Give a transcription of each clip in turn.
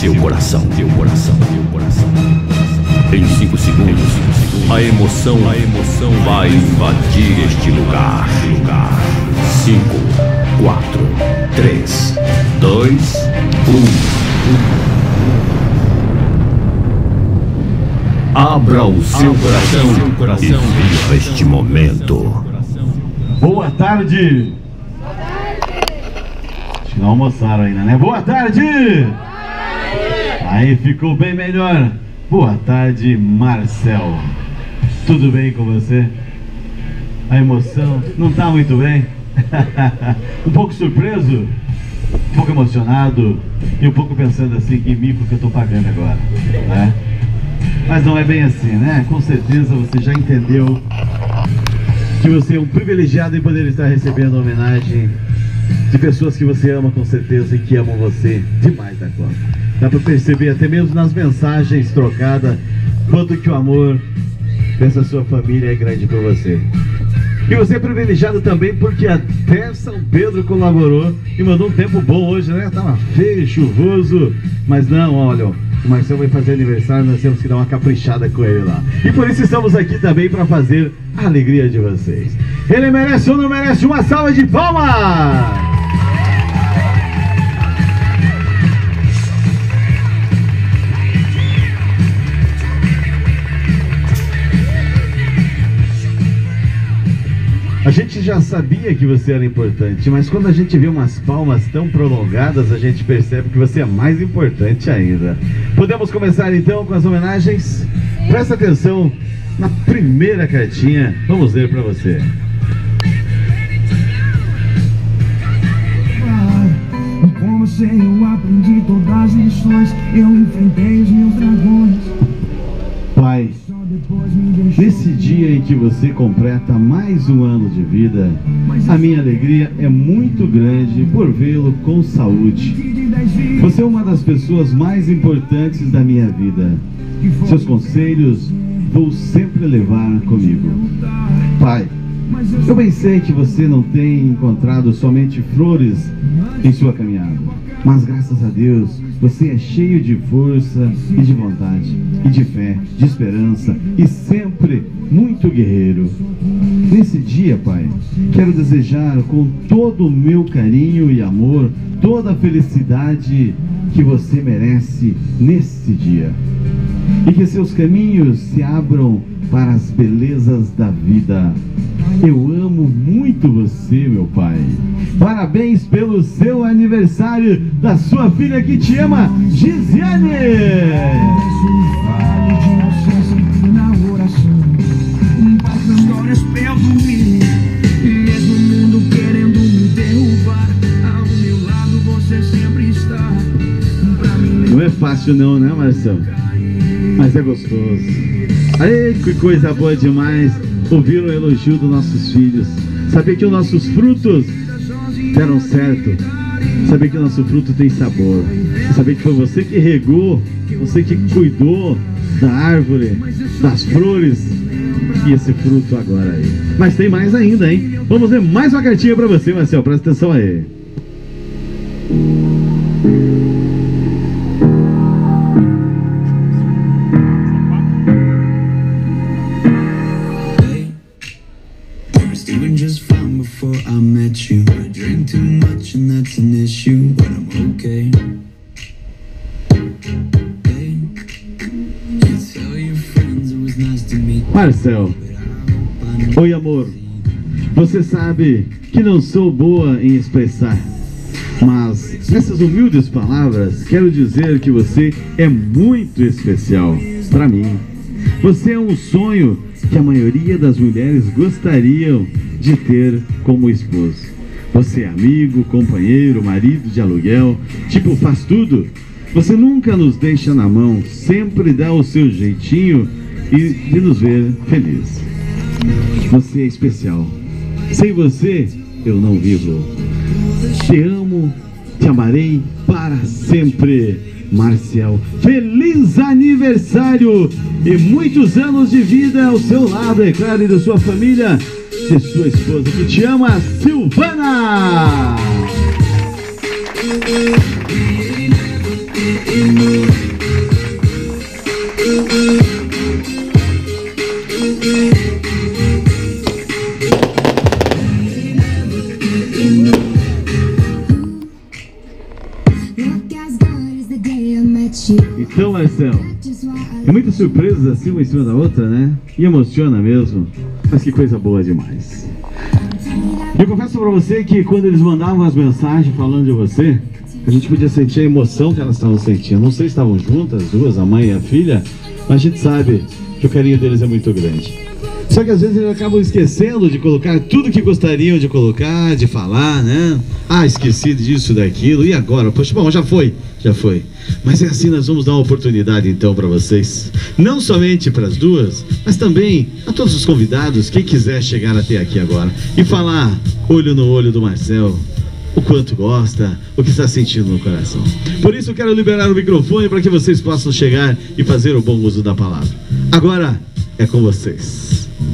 seu coração. Em 5 segundos, a emoção vai invadir este lugar. 5, 4, 3, 2, 1. Abra o seu coração e viva este momento. Boa tarde. Acho que não almoçaram ainda, né? Boa tarde. Aí ficou bem melhor. Boa tarde, Marcel. Tudo bem com você? A emoção não tá muito bem? Um pouco surpreso? Um pouco emocionado? E um pouco pensando assim, que mico que eu tô pagando agora, né? Mas não é bem assim, né? Com certeza você já entendeu que você é um privilegiado em poder estar recebendo a homenagem de pessoas que você ama, com certeza, e que amam você demais da conta. Dá para perceber até mesmo nas mensagens trocadas quanto que o amor dessa sua família é grande por você. E você é privilegiado também porque até São Pedro colaborou e mandou um tempo bom hoje, né? Tava feio, chuvoso, mas não, olha, o Marcelo vai fazer aniversário, nós temos que dar uma caprichada com ele lá. E por isso estamos aqui também para fazer a alegria de vocês. Ele merece ou não merece uma salva de palmas? A gente já sabia que você era importante, mas quando a gente vê umas palmas tão prolongadas, a gente percebe que você é mais importante ainda. Podemos começar então com as homenagens? Presta atenção na primeira cartinha, vamos ler para você. Com você eu aprendi todas as lições, eu enfrentei os meus dragões. Pai, nesse dia em que você completa mais um ano de vida, a minha alegria é muito grande por vê-lo com saúde. Você é uma das pessoas mais importantes da minha vida. Seus conselhos vou sempre levar comigo. Pai, eu bem sei que você não tem encontrado somente flores em sua caminhada, mas graças a Deus você é cheio de força e de vontade, e de fé, de esperança, e sempre muito guerreiro. Nesse dia, Pai, quero desejar com todo o meu carinho e amor toda a felicidade que você merece nesse dia. E que seus caminhos se abram para as belezas da vida. Eu amo muito você, meu pai. Parabéns pelo seu aniversário da sua filha que te ama, Gisiane. Não é fácil não, né, Marcelo? Mas é gostoso. Ai, que coisa boa demais ouvir o elogio dos nossos filhos. Saber que os nossos frutos deram certo. Saber que o nosso fruto tem sabor. Saber que foi você que regou, você que cuidou da árvore, das flores, e esse fruto agora aí. Mas tem mais ainda, hein? Vamos ver mais uma cartinha pra você, Marcelo. Presta atenção aí. Marcel, oi amor, você sabe que não sou boa em expressar, mas nessas humildes palavras quero dizer que você é muito especial para mim. Você é um sonho que a maioria das mulheres gostariam de ter como esposo. Você é amigo, companheiro, marido de aluguel, tipo, faz tudo. Você nunca nos deixa na mão, sempre dá o seu jeitinho e de nos ver felizes. Você é especial. Sem você, eu não vivo. Te amo, te amarei para sempre. Marcel, feliz aniversário e muitos anos de vida ao seu lado, é claro, e da sua família, de sua esposa que te ama, Silvana. Então, Marcelo, é muitas surpresas assim uma em cima da outra, né? E emociona mesmo, mas que coisa boa demais. Eu confesso pra você que quando eles mandavam as mensagens falando de você, a gente podia sentir a emoção que elas estavam sentindo. Não sei se estavam juntas, as duas, a mãe e a filha, mas a gente sabe que o carinho deles é muito grande. Só que às vezes eles acabam esquecendo de colocar tudo que gostariam de colocar, de falar, né? Ah, esqueci disso, daquilo, e agora? Poxa, bom, já foi. Mas é assim, nós vamos dar uma oportunidade então para vocês. Não somente para as duas, mas também a todos os convidados, quem quiser chegar até aqui agora e falar, olho no olho do Marcel, o quanto gosta, o que está sentindo no coração. Por isso eu quero liberar o microfone para que vocês possam chegar e fazer o bom uso da palavra. Agora é com vocês.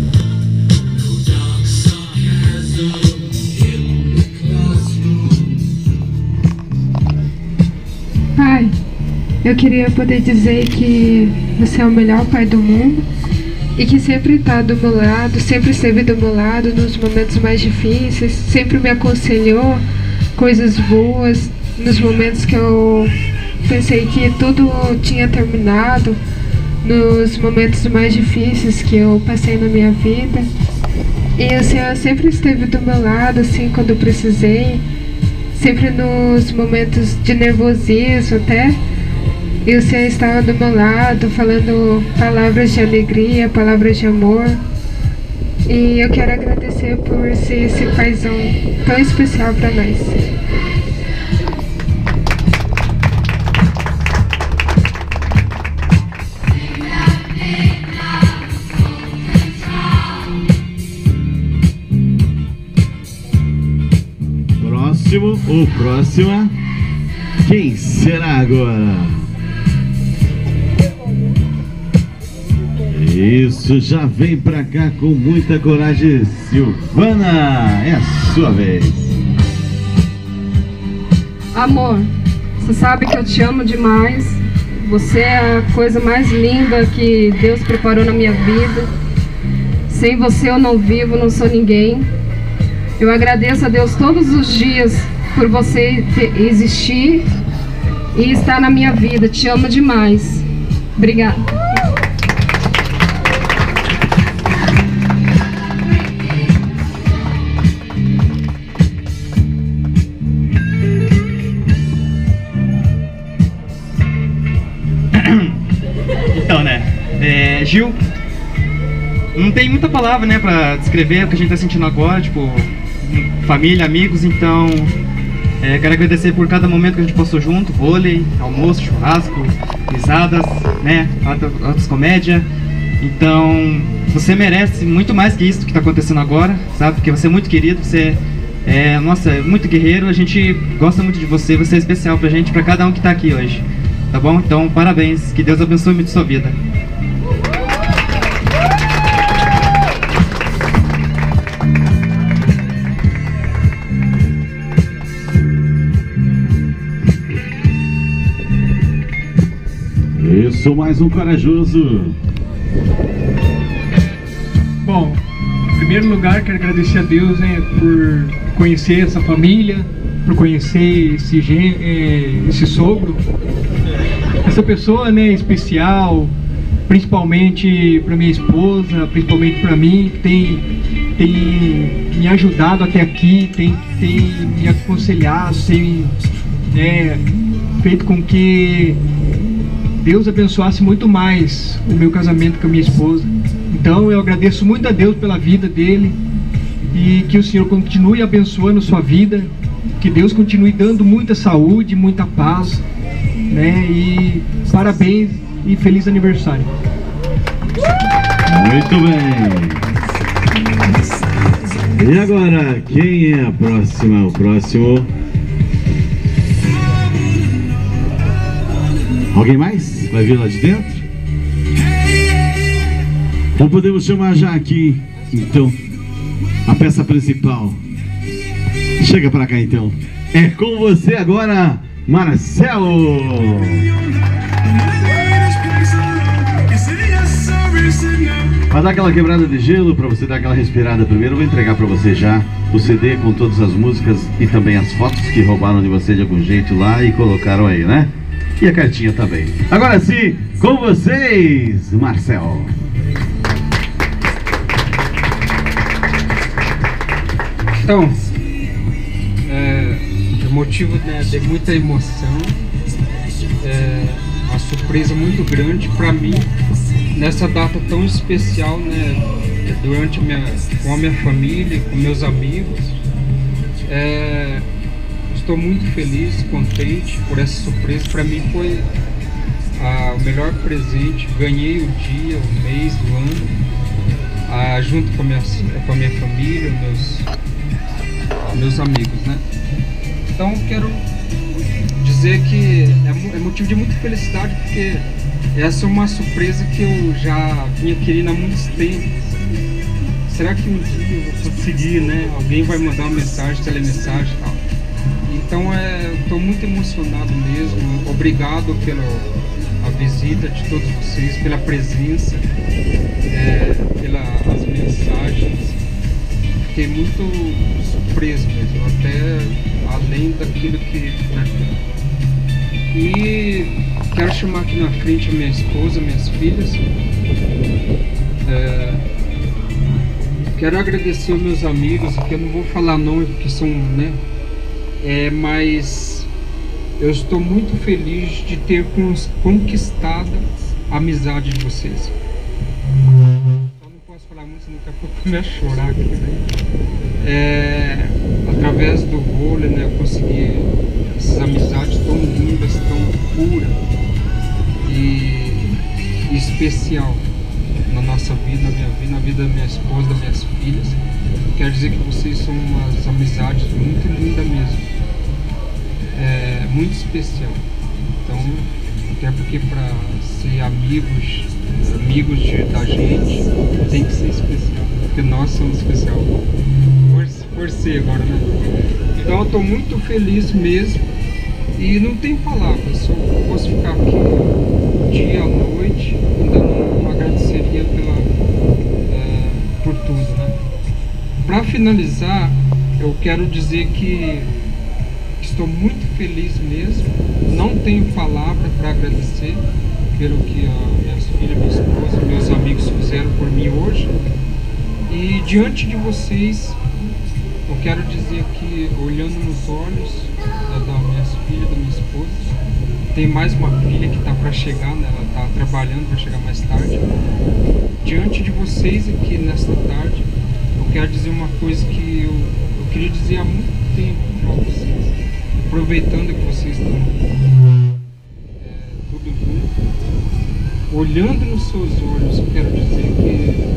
Pai, eu queria poder dizer que você é o melhor pai do mundo e que sempre está do meu lado, sempre esteve do meu lado nos momentos mais difíceis, sempre me aconselhou coisas boas, nos momentos que eu pensei que tudo tinha terminado, nos momentos mais difíceis que eu passei na minha vida. E o Senhor sempre esteve do meu lado, assim, quando eu precisei, sempre nos momentos de nervosismo até, e o Senhor estava do meu lado, falando palavras de alegria, palavras de amor. E eu quero agradecer por ser esse paizão tão especial para nós. Próximo ou próxima, quem será agora? Isso, já vem pra cá com muita coragem, Silvana, é a sua vez. Amor, você sabe que eu te amo demais. Você é a coisa mais linda que Deus preparou na minha vida. Sem você eu não vivo, não sou ninguém. Eu agradeço a Deus todos os dias por você existir e estar na minha vida. Te amo demais. Obrigada. Então, né, Gil, não tem muita palavra, né, pra descrever o que a gente tá sentindo agora, tipo, família, amigos, então quero agradecer por cada momento que a gente passou junto, vôlei, almoço, churrasco, risadas, né, outras comédia. Então, você merece muito mais que isso que tá acontecendo agora, sabe, porque você é muito querido, você nossa, é muito guerreiro, a gente gosta muito de você, você é especial pra gente, pra cada um que tá aqui hoje, tá bom? Então, parabéns, que Deus abençoe muito a sua vida. Isso, mais um corajoso. Bom, em primeiro lugar quero agradecer a Deus, né, por conhecer essa família, por conhecer esse sogro, essa pessoa, né, especial, principalmente para minha esposa, principalmente para mim, que tem me ajudado até aqui, tem me aconselhado, tem feito com que Deus abençoasse muito mais o meu casamento com a minha esposa. Então eu agradeço muito a Deus pela vida dele e que o Senhor continue abençoando sua vida, que Deus continue dando muita saúde, muita paz, né? E parabéns e feliz aniversário. Muito bem. E agora, quem é a próxima? O próximo? Alguém mais? Vai vir lá de dentro? Então podemos chamar já aqui, então, a peça principal. Chega pra cá então. É com você agora, Marcelo. Para dar aquela quebrada de gelo, para você dar aquela respirada primeiro, eu vou entregar para você já o CD com todas as músicas e também as fotos que roubaram de você de algum jeito lá e colocaram aí, né? E a cartinha também. Agora sim, com vocês, Marcelo. Então, é motivo, né, de muita emoção, uma surpresa muito grande para mim nessa data tão especial, né, com a minha família, com meus amigos. Estou muito feliz, contente por essa surpresa. Para mim foi o melhor presente. Ganhei o dia, o mês, o ano, junto com a minha família, meus amigos, né? Então quero dizer que é motivo de muita felicidade, porque essa é uma surpresa que eu já vinha querendo há muitos tempos. Será que um dia eu vou conseguir, né? Alguém vai mandar uma mensagem, telemensagem e tal. Então estou muito emocionado mesmo. Obrigado pela visita de todos vocês, pela presença, pelas mensagens. Fiquei muito surpreso mesmo, até além daquilo que... né? E quero chamar aqui na frente a minha esposa, minhas filhas. Quero agradecer aos meus amigos, que eu não vou falar nome porque são, né? Mas eu estou muito feliz de ter conquistado a amizade de vocês. Só não posso falar muito, senão daqui a pouco eu começo a chorar aqui, né? Através do vôlei, né, eu consegui essas amizades tão lindas, tão puras e especial na nossa vida, na minha vida, na vida da minha esposa, das minhas filhas. Quero dizer que vocês são umas amizades muito lindas mesmo, muito especial. Então, até porque para ser amigos da gente tem que ser especial, porque nós somos especial por ser agora, né? Então eu estou muito feliz mesmo e não tem palavras, só posso ficar aqui dia à noite, ainda não agradeceria por tudo, né? Para finalizar, eu quero dizer que estou muito feliz mesmo, não tenho palavra para agradecer pelo que minhas filhas, minha esposa, meus amigos fizeram por mim hoje. E diante de vocês, eu quero dizer que, olhando nos olhos das minhas filhas, da minha esposa, tem mais uma filha que está para chegar, né? Ela está trabalhando para chegar mais tarde. Diante de vocês aqui nesta tarde, eu quero dizer uma coisa que eu queria dizer há muito tempo para vocês, aproveitando que vocês estão tudo junto, olhando nos seus olhos, eu quero dizer que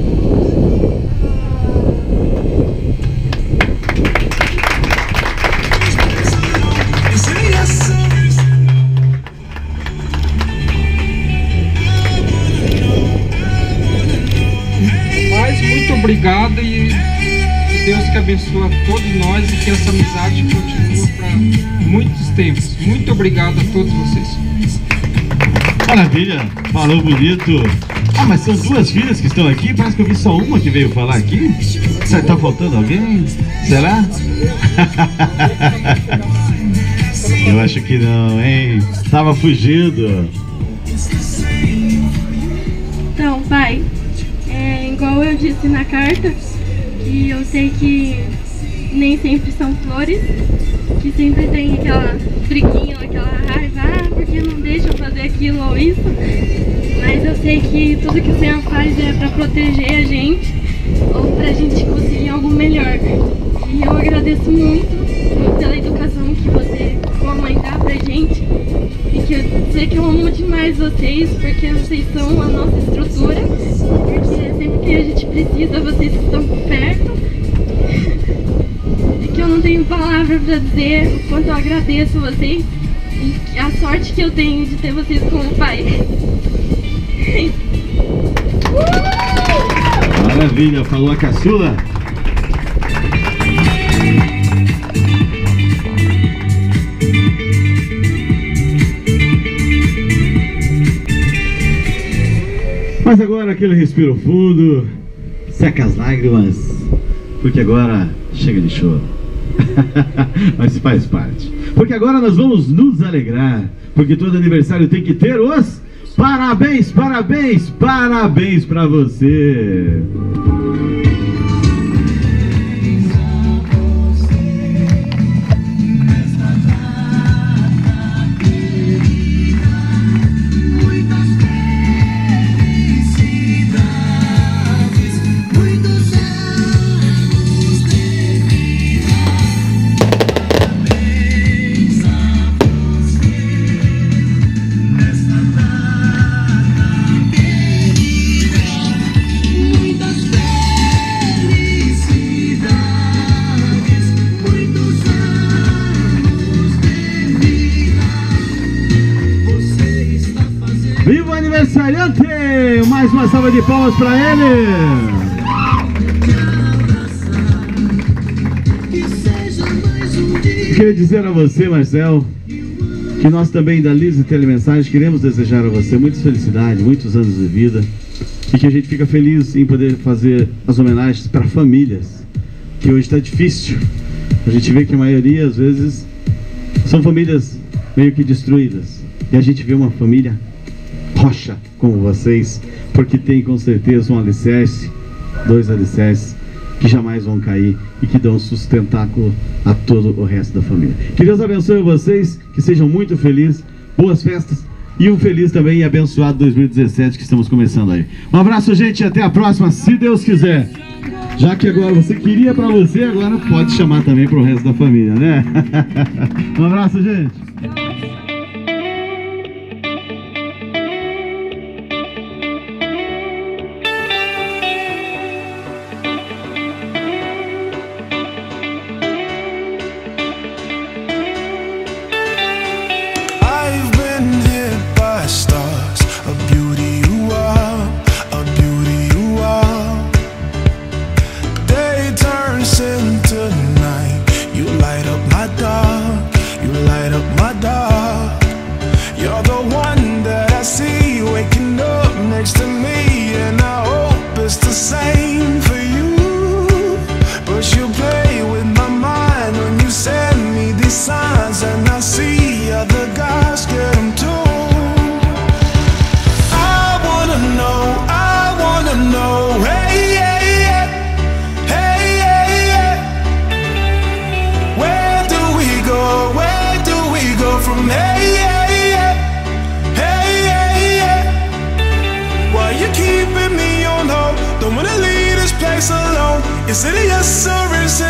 muito obrigado e que Deus que abençoe a todos nós e que essa amizade continue para muitos tempos. Muito obrigado a todos vocês. Maravilha, falou bonito. Mas são duas filhas que estão aqui, parece que eu vi só uma que veio falar aqui. Tá faltando alguém? Será? Eu acho que não, hein? Tava fugindo. Então, pai, igual eu disse na carta, que eu sei que nem sempre são flores, que sempre tem aquela briguinha, aquela raiva, porque não deixam fazer aquilo ou isso, mas eu sei que tudo que o Senhor faz é para proteger a gente, ou pra gente conseguir algo melhor. E eu agradeço muito pela educação que você, como a mãe, dá pra gente, e que eu sei que eu amo demais vocês, porque vocês são a nossa estrutura, porque sempre que a gente precisa, vocês estão perto. E que eu não tenho palavra pra dizer o quanto eu agradeço vocês e a sorte que eu tenho de ter vocês como pai. Maravilha, falou a caçula. Mas agora aquele respiro fundo, seca as lágrimas, porque agora chega de choro. Mas faz parte. Porque agora nós vamos nos alegrar, porque todo aniversário tem que ter os parabéns, parabéns, parabéns pra você. Viva o aniversariante! Mais uma salva de palmas para ele! Queria dizer a você, Marcel, que nós também da Lise Telemensagem queremos desejar a você muita felicidade, muitos anos de vida, e que a gente fica feliz em poder fazer as homenagens para famílias, que hoje está difícil. A gente vê que a maioria, às vezes, são famílias meio que destruídas, e a gente vê uma família rocha como vocês, porque tem com certeza um alicerce, 2 alicerces que jamais vão cair e que dão sustentáculo a todo o resto da família. Que Deus abençoe vocês, que sejam muito felizes, boas festas e um feliz também e abençoado 2017 que estamos começando aí. Um abraço, gente, e até a próxima, se Deus quiser. Já que agora você queria para você, agora pode chamar também para o resto da família, né? Um abraço, gente. Is it a yes or is it